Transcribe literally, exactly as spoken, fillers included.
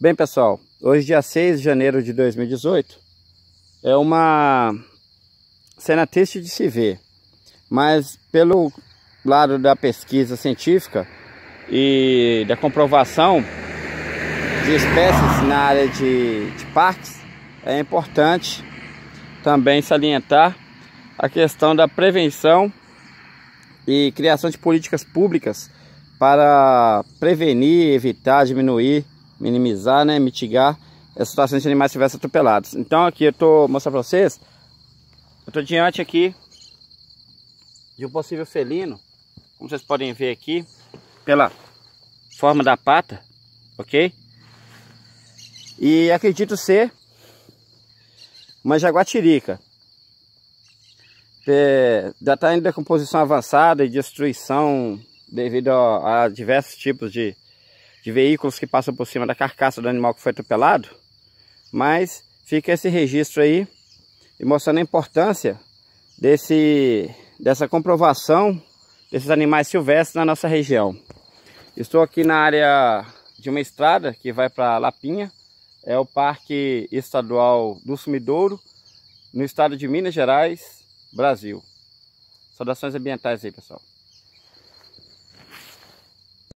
Bem, pessoal, hoje dia seis de janeiro de dois mil e dezoito é uma cena triste de se ver, mas pelo lado da pesquisa científica e da comprovação de espécies na área de, de parques, é importante também salientar a questão da prevenção e criação de políticas públicas para prevenir, evitar, diminuir, minimizar, né, mitigar as situações de animais silvestres atropelados. Então aqui eu estou mostrando para vocês, eu estou diante aqui de um possível felino, como vocês podem ver aqui, pela forma da pata, ok? E acredito ser uma jaguatirica. É, já está em decomposição avançada e destruição devido a, a diversos tipos de, de veículos que passam por cima da carcaça do animal que foi atropelado. Mas fica esse registro aí e mostrando a importância desse, dessa comprovação desses animais silvestres na nossa região. Estou aqui na área de uma estrada que vai para Lapinha, é o Parque Estadual do Sumidouro, no estado de Minas Gerais, Brasil. Saudações ambientais aí, pessoal.